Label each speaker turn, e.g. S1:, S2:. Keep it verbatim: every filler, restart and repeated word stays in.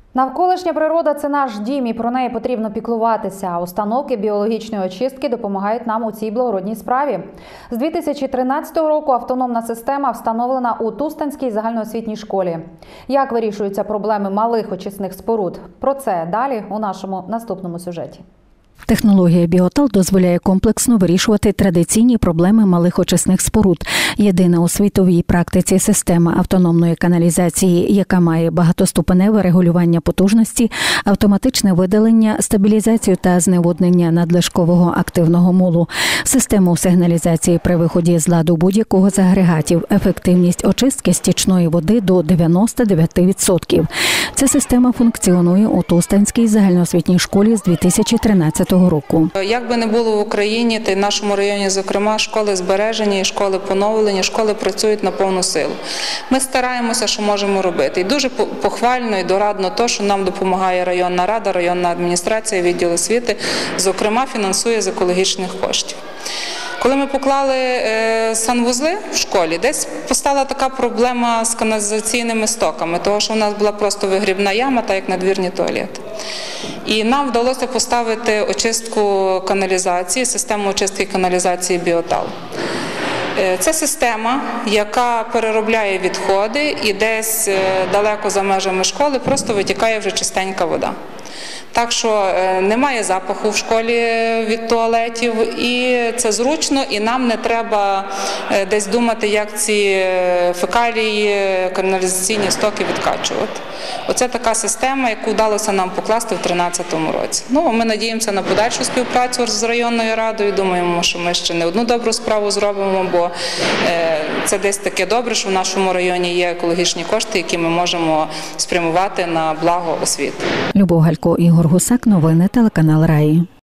S1: Навколишня природа – це наш дім, і про неї потрібно піклуватися. Установки біологічної очистки допомагають нам у цій благородній справі. З дві тисячі тринадцятого року автономна система встановлена у Тустанській загальноосвітній школі. Як вирішуються проблеми малих очисних споруд? Про це далі у нашому наступному сюжеті.
S2: Технологія «Біотал» дозволяє комплексно вирішувати традиційні проблеми малих очисних споруд. Єдина у світовій практиці система автономної каналізації, яка має багатоступеневе регулювання потужності, автоматичне видалення, стабілізацію та зневоднення надлишкового активного мулу, систему сигналізації при виході з ладу будь-якого з агрегатів, ефективність очистки стічної води до дев'яноста дев'яти відсотків. Ця система функціонує у Тустанській загальноосвітній школі з дві тисячі тринадцятого року.
S3: Як би не було в Україні, та й в нашому районі, зокрема, школи збережені, школи поновлені, школи працюють на повну силу. Ми стараємося, що можемо робити. І дуже похвально і дорадно те, що нам допомагає районна рада, районна адміністрація, відділ освіти, зокрема, фінансує з екологічних коштів. Коли ми поклали е, санвузли в школі, десь постала така проблема з каналізаційними стоками, тому що у нас була просто вигрібна яма, так як надвірні туалети. І нам вдалося поставити очистку каналізації, систему очистки каналізації «Біотал». Це система, яка переробляє відходи і десь далеко за межами школи просто витікає вже чистенька вода. Так що немає запаху в школі від туалетів, і це зручно, і нам не треба десь думати, як ці фекалії, каналізаційні стоки відкачувати. Оце така система, яку вдалося нам покласти в дві тисячі тринадцятому році. Ну, ми надіємося на подальшу співпрацю з районною радою, думаємо, що ми ще не одну добру справу зробимо, бо це десь таке добре, що в нашому районі є екологічні кошти, які ми можемо спрямувати на благо освіти.
S2: Любов Галько, Ігор Гусак, новини, телеканал Раї.